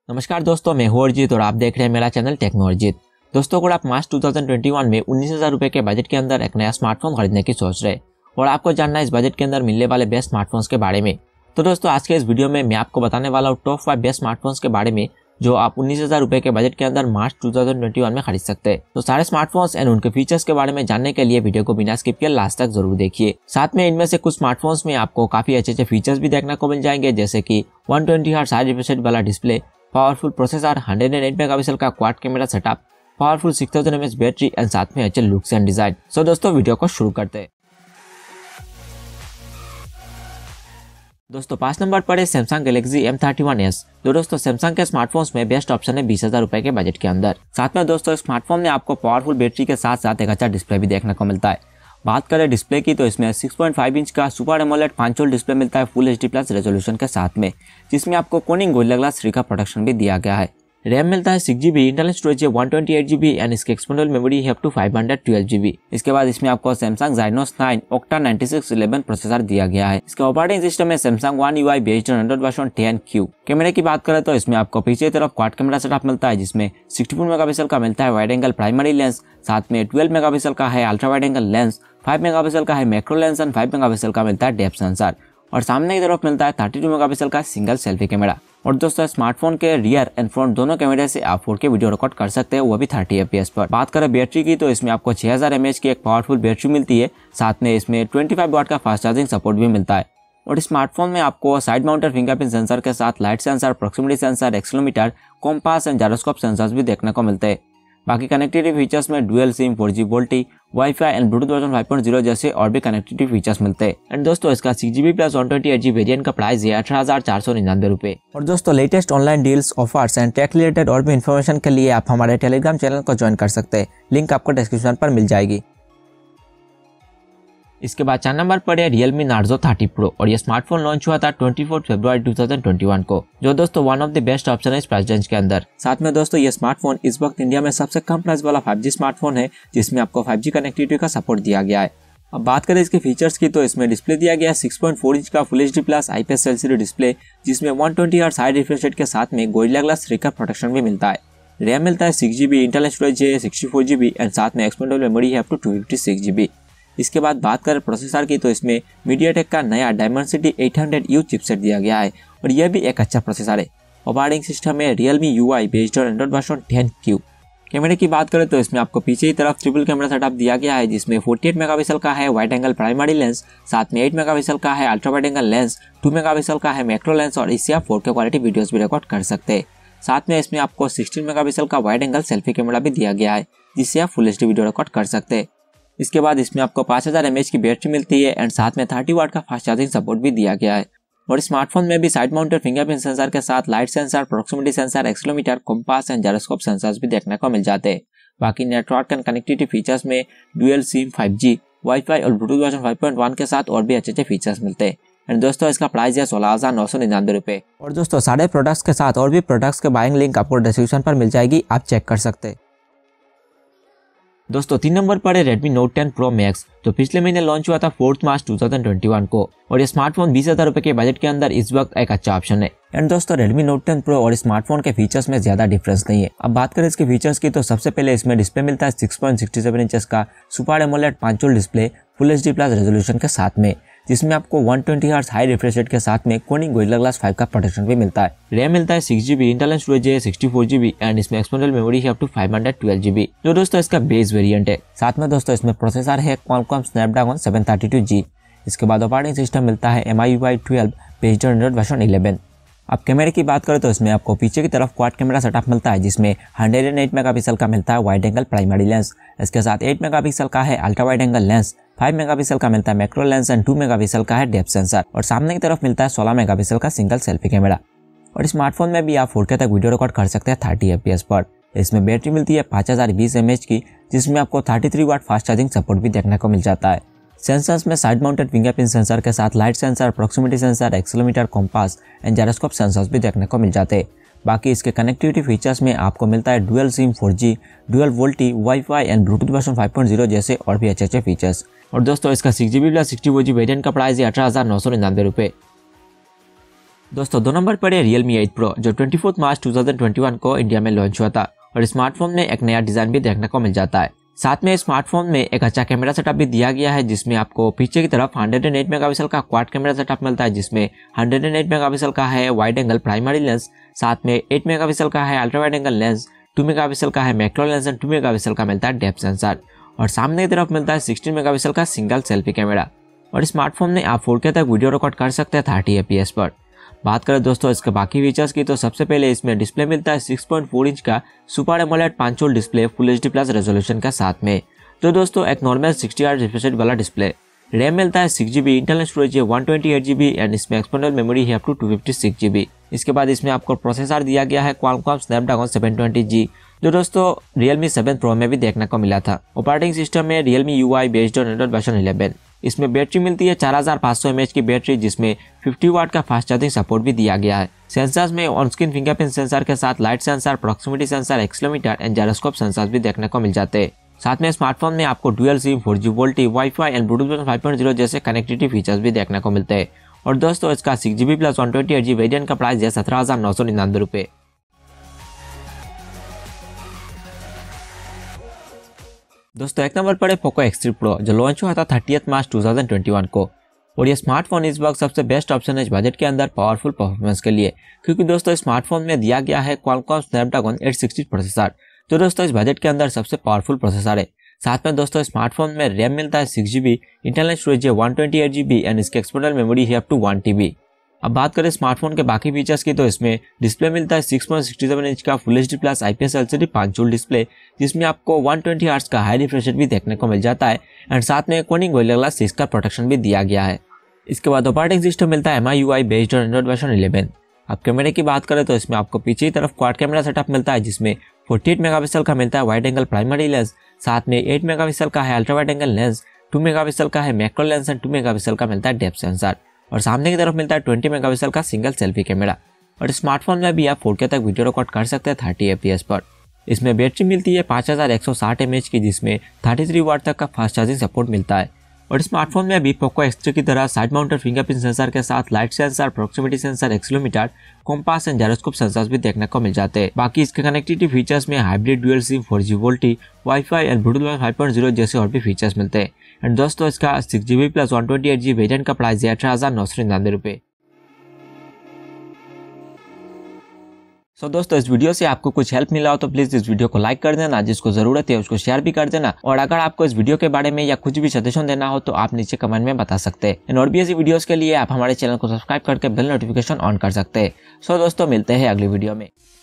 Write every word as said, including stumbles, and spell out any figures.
नमस्कार दोस्तों, मैं हूं अरिजीत और आप देख रहे हैं मेरा चैनल टेक्नोलॉजित। दोस्तों, अगर आप मार्च दो हज़ार इक्कीस में उन्नीस हज़ार रुपए के बजट के अंदर एक नया स्मार्टफोन खरीदने की सोच रहे और आपको जानना है इस बजट के अंदर मिलने वाले बेस्ट स्मार्टफोन्स के बारे में, तो दोस्तों आज के इस वीडियो में मैं आपको बताने वाला हूँ टॉप फाइव बेस्ट स्मार्टफोन्स के बारे में जो आप उन्नीस हज़ार रुपए के बजट के अंदर मार्च दो हज़ार इक्कीस में खरीद सकते हैं। तो सारे स्मार्टफोन्स एंड उनके फीचर्स के बारे में जानने के लिए वीडियो को बिना स्किप किए लास्ट तक जरूर देखिए। साथ में इनमें से कुछ स्मार्टफोन्स में आपको काफी अच्छे अच्छे फीचर्स भी देखने को मिल जाएंगे, जैसे कि एक सौ बीस हर्ट्ज हाई रिफ्रेश रेट वाला डिस्प्ले, पावरफुल प्रोसेसर, एक सौ आठ मेगापिक्सल का quad camera setup, powerful six thousand mAh battery and साथ में अच्छे लुक्स एंड डिजाइन। सो दोस्तों वीडियो को शुरू करते हैं। दोस्तों पांच नंबर पर है Samsung Galaxy M thirty one S. तो दोस्तों सैमसंग के स्मार्टफोन्स में बेस्ट ऑप्शन है बीस हजार रुपए के बजट के अंदर। साथ में दोस्तों स्मार्टफोन में आपको पावरफुल बैटरी के साथ साथ एक अच्छा डिस्प्ले भी देखने को मिलता है। बात करें डिस्प्ले की तो इसमें छह पॉइंट पाँच इंच का super AMOLED punch hole display मिलता है फुल एचडी प्लस रेजोल्यूशन के साथ में, जिसमें आपको कोनिंग गोरिल्ला ग्लास थ्री का प्रोटेक्शन भी दिया गया है। रैम मिलता है सिक्स जीबी, इंटरनल स्टोरेज है one twenty eight GB and इसके एक्सटर्नल मेमोरी है up to five hundred twelve GB. इसके बाद इसमें आपको Samsung Exynos nine octa ninety six eleven processor दिया गया है। इसका ऑपरेटिंग सिस्टम है Samsung one UI based on Android version ten Q. कैमरे की बात करें तो इसमें आपको पीछे तरफ क्वाड कैमरा सेटअप मिलता है, जिसमें सिक्सटी फोर मेगापिक्सल का मिलता है वाइड एंगल प्राइमरी लेंस, साथ में ट्वेल्व मेगापिक्सल का है ultra wide angle lens, five megapixel का है macro lens and five megapixel का मिलता है डेप्थ सेंसर, और सामने की तरफ मिलता है थर्टी टू मेगापिक्सल का सिंगल सेल्फी कैमरा। और दोस्तों स्मार्टफोन के रियर एंड फ्रंट दोनों कैमरे से आप फोर के वीडियो रिकॉर्ड कर सकते हैं, वो भी थर्टी एफपीएस पर। बात करें बैटरी की तो इसमें आपको छह हज़ार एमएएच की एक पावरफुल बैटरी मिलती है, साथ में इसमें पच्चीस वाट का फास्ट चार्जिंग सपोर्ट भी मिलता है। और स्मार्टफोन में आपको साइड माउंटेड फिंगरप्रिंट सेंसर के साथ light sensor, proximity sensor, accelerometer, compass and gyroscope sensors भी देखने को मिलते हैं। बाकी कनेक्टिविटी फीचर्स में dual SIM, four G VoLTE, wifi and Bluetooth version five point zero जैसे और भी कनेक्टिविटी फीचर्स मिलते हैं। एंड दोस्तों इसका six GB plus one twenty eight GB variant का प्राइस है अठारह हजार चार सौ निन्यानवे रुपए। और दोस्तों latest online deals, offers and tech related और भी इन्फॉर्मेशन के लिए आप हमारे टेलीग्राम चैनल को ज्वाइन कर सकते हैं, लिंक आपको डिस्क्रिप्शन पर मिल जाएगी। इसके बाद चार नंबर पर है रियलमी नार्जो थर्टी प्रो और ये स्मार्टफोन लॉन्च हुआ था चौबीस फरवरी दो हज़ार इक्कीस को, जो दोस्तों one of the best option है इस प्राइस रेंज के अंदर। साथ में दोस्तों ये स्मार्टफोन इस वक्त इंडिया में सबसे कम प्राइस वाला फाइव जी स्मार्टफोन है, जिसमें आपको फाइव जी कनेक्टिविटी का सपोर्ट दिया गया है। अब बात करें इसके फीचर्स की तो इसमें डिस्प्ले दिया गया है सिक्स पॉइंट फोर इंच का full HD plus IPS LCD display, जिसमें one twenty hertz high refresh rate के साथ में गोरिल्ला ग्लास थ्री का प्रोटेक्शन भी मिलता है। रैम मिलता है सिक्स जीबी, इंटरनल स्टोरेज है सिक्सटी फोर जीबी एंड साथ में एक्सपेंडेबल मेमोरी है up to two fifty six GB. इसके बाद बात करें प्रोसेसर की तो इसमें मीडियाटेक का नया Dimensity eight hundred U chipset दिया गया है और यह भी एक अच्छा प्रोसेसर है। ऑपरेटिंग सिस्टम है Realme UI based on Android version ten Q. कैमरे की बात करें तो इसमें आपको पीछे की तरफ ट्रिपल कैमरा सेटअप दिया गया है, जिसमें अड़तालीस मेगापिक्सल का है वाइड एंगल प्राइमरी लेंस, साथ में आठ मेगापिक्सल का है ultra wide angle lens, two megapixel का है मैक्रो लेंस और इससे आप फोर के क्वालिटी वीडियोस भी रिकॉर्ड कर सकते हैं। साथ में इसमें आपको सिक्सटीन मेगापिक्सल का वाइड एंगल सेल्फी कैमरा भी दिया गया है, जिससे आप फुल एचडी वीडियो रिकॉर्ड कर सकते हैं। इसके बाद इसमें आपको पाँच हज़ार एमएएच की बैटरी मिलती है एंड साथ में थर्टी वाट का फास्ट चार्जिंग सपोर्ट भी दिया गया है। और स्मार्टफोन में भी साइड माउंटेड फिंगरप्रिंट सेंसर के साथ light sensor, proximity sensor, accelerometer, compass and gyroscope sensors भी देखने को मिल जाते हैं। बाकी नेटवर्क एंड कनेक्टिविटी फीचर्स में dual SIM, five G, wifi और Bluetooth version five point one के साथ और भी अच्छे अच्छे फीचर्स मिलते हैं। एंड दोस्तों इसका प्राइस है सोलह हजार नौ सौ निन्यानवे रुपए। और दोस्तों सारे प्रोडक्ट्स के साथ और भी प्रोडक्ट्स के बाइंग लिंक आपको डिस्क्रिप्शन पर मिल जाएगी, आप चेक कर सकते हैं। दोस्तों तीन नंबर पर है Redmi Note ten Pro Max, जो पिछले महीने लॉन्च हुआ था फोर्थ मार्च दो हज़ार इक्कीस को और ये स्मार्टफोन बीस हजार रुपए के बजट के अंदर इस वक्त एक अच्छा ऑप्शन है। एंड दोस्तों Redmi Note टेन Pro और स्मार्टफोन के फीचर्स में ज्यादा डिफरेंस नहीं है। अब बात करें इसके फीचर्स की तो सबसे पहले इसमें डिस्प्ले मिलता है six point six seven inches का super AMOLED punch hole display full HD plus resolution के साथ में, जिसमें आपको one twenty hertz high refresh rate के साथ में कोनिंग गोरिल्ला ग्लास फाइव का प्रोटेक्शन भी मिलता है। रैम मिलता है सिक्स जीबी, इंटरनल स्टोरेज है सिक्सटी फोर जीबी एंड इसमें एक्सटर्नल मेमोरी है up to five hundred twelve GB, जो दोस्तों इसका बेस वेरिएंट है। साथ में दोस्तों इसमें प्रोसेसर है Qualcomm Snapdragon seven thirty two G. इसके बाद ऑपरेटिंग सिस्टम मिलता है M I U I twelve based on Android version eleven. अब कैमरे की बात करें तो इसमें आपको पीछे की तरफ क्वाड कैमरा सेटअप मिलता है, जिसमें वन हंड्रेड एट मेगापिक्सल का मिलता है वाइड एंगल प्राइमरी लेंस, इसके साथ एट मेगापिक्सल का है ultra wide angle lens, five megapixel का मिलता है macro lens and two megapixel का है डेप्थ सेंसर, और सामने की तरफ मिलता है सोलह मेगापिक्सल का सिंगल सेल्फी कैमरा। और स्मार्टफोन में भी आप फोर के तक वीडियो रिकॉर्ड कर सकते हैं थर्टी एफपीएस पर। इसमें बैटरी मिलती है पाँच हज़ार बीस एमएएच की, जिसमें आपको thirty three watt fast charging support भी देखने को मिल जाता है। सेंसर्स में साइड माउंटेड फिंगरप्रिंट सेंसर के साथ light sensor, proximity sensor, accelerometer, compass and gyroscope sensors भी देखने को मिल जाते हैं। बाकी इसके कनेक्टिविटी फीचर्स में आपको मिलता है dual SIM, four G, dual VoLTE, wifi and Bluetooth version five point zero जैसे और भी अच्छे अच्छे फीचर्स। और दोस्तों इसका six GB plus sixty four GB variant का प्राइस है अठारह हजार नौ सौ निन्यानवे रुपए। दोस्तों दो नंबर पर है Realme एट Pro जो चौबीस मार्च दो हज़ार इक्कीस को इंडिया में लॉन्च हुआ था और स्मार्टफोन में एक नया डिजाइन भी देखने को मिल जाता है। साथ में स्मार्टफोन में एक अच्छा कैमरा सेटअप भी दिया गया है जिसमें आपको पीछे की तरफ एक सौ आठ मेगापिक्सल का क्वाड कैमरा सेटअप मिलता है जिसमें एक सौ आठ मेगापिक्सल का है वाइड एंगल प्राइमरी लेंस, साथ में आठ मेगापिक्सल का है अल्ट्रा वाइड एंगल लेंस, दो मेगापिक्सल का है मैक्रो लेंस एंड दो मेगापिक्सल का मिलता है डेप्थ सेंसर और सामने की तरफ मिलता है सोलह मेगापिक्सल का सिंगल सेल्फी कैमरा। और स्मार्टफोन में आप फोर के तक वीडियो रिकॉर्ड कर सकते हैं तीस एफ पी एस पर। बात करें दोस्तों इसके बाकी फीचर्स की तो सबसे पहले इसमें डिस्प्ले मिलता है छह पॉइंट चार इंच का super AMOLED punch hole display full H D plus resolution के साथ में, जो दोस्तों एक नॉर्मल साठ हर्ट्ज रिफ्रेश रेट वाला डिस्प्ले। रैम मिलता है six G B, internal storage है one twenty eight G B and इसमें एक्सटर्नल मेमोरी है up to two fifty six G B. इसके बाद इसमें आपको प्रोसेसर दिया गया है Qualcomm Snapdragon seven twenty G जो दोस्तों Realme सेवन Pro में भी देखने को मिला था। ऑपरेटिंग सिस्टम में Realme U I based on Android version eleven. इसमें बैटरी मिलती है चार हज़ार पाँच सौ एम एच की बैटरी जिसमें पचास वाट का फास्ट चार्जिंग सपोर्ट भी दिया गया है। सेंसर्स में ऑन स्क्रीन फिंगरप्रिंट सेंसर के साथ light sensor, proximity sensor, accelerometer and gyroscope sensors भी देखने को मिल जाते हैं। साथ में स्मार्टफोन में आपको dual SIM, four G VoLTE, wifi and Bluetooth five point zero जैसे कनेक्टिविटी फीचर्स भी देखने को मिलते हैं। और दोस्तों इसका six G B plus one twenty eight G variant का प्राइस है सत्रह हजार नौ सौ निन्यानवे रुपए। दोस्तों एक नंबर पर है पोको एक्स थ्री Pro जो लॉन्च हुआ था तीस मार्च दो हज़ार इक्कीस को और ये स्मार्टफोन इस वक्त सबसे बेस्ट ऑप्शन है इस बजट के अंदर पावरफुल परफॉर्मेंस के लिए, क्योंकि दोस्तों स्मार्टफोन में दिया गया है Qualcomm Snapdragon eight sixty processor जो दोस्तों इस बजट के अंदर सबसे पावरफुल प्रोसेसर है। साथ में दोस्तों स्मार्टफोन में रैम मिलता है six G B, internal storage है one twenty eight G B and इसकी एक्सटर्नल मेमोरी है up to one T B. अब बात करें स्मार्टफोन के बाकी फीचर्स की तो इसमें डिस्प्ले मिलता है six point six seven inch का full H D plus IPS LCD punch hole display जिसमें आपको वन ट्वेंटी हर्ट्ज का हाई रिफ्रेश रेट भी देखने को मिल जाता है एंड साथ में कोनिंग गोरिल्ला ग्लास सिक्स का प्रोटेक्शन भी दिया गया है। इसके बाद ऑपरेटिंग सिस्टम मिलता है M I U I based on Android version eleven. अब कैमरे की बात करें तो इसमें आपको पीछे की तरफ क्वाड कैमरा सेटअप मिलता है जिसमें अड़तालीस मेगापिक्सल का मिलता है वाइड एंगल प्राइमरी लेंस, साथ में आठ मेगापिक्सल का है अल्ट्रा वाइड एंगल लेंस, दो मेगापिक्सल का है मैक्रो लेंस एंड दो मेगापिक्सल का मिलता है डेप्थ सेंसर और सामने की तरफ मिलता है बीस मेगापिक्सल का सिंगल सेल्फी कैमरा। और स्मार्टफोन में भी आप फोर के तक वीडियो रिकॉर्ड कर सकते हैं तीस एफ पी एस पर। इसमें बैटरी मिलती है पाँच हज़ार एक सौ साठ एम एच की जिसमें तैंतीस वाट तक का फास्ट चार्जिंग सपोर्ट मिलता है। और स्मार्टफोन में भी पोको एक्स थ्री की तरह साइड माउंटेड फिंगरप्रिंट सेंसर के साथ light sensor, proximity sensor, accelerometer, compass and gyroscope sensors भी देखने को मिल जाते हैं। बाकी इसके कनेक्टिविटी फीचर्स में hybrid dual SIM, four G VoLTE, wifi and Bluetooth five point zero जैसे और भी फीचर्स मिलते हैं। एंड दोस्तों इसका six G B plus one twenty eight G variant का प्राइस है अठारह हजार नौ सौ निन्यानवे रुपए। सो so, दोस्तों इस वीडियो से आपको कुछ हेल्प मिला हो तो प्लीज इस वीडियो को लाइक कर देना, जिसको जरूरत है उसको शेयर भी कर देना। और अगर आपको इस वीडियो के बारे में या कुछ भी सजेशन देना हो तो आप नीचे कमेंट में बता सकते हैं। और भी ऐसी वीडियोस के लिए आप हमारे चैनल को सब्सक्राइब करके बेल नोटिफिकेशन ऑन कर सकते हैं। सो so, दोस्तों मिलते हैं अगली वीडियो में।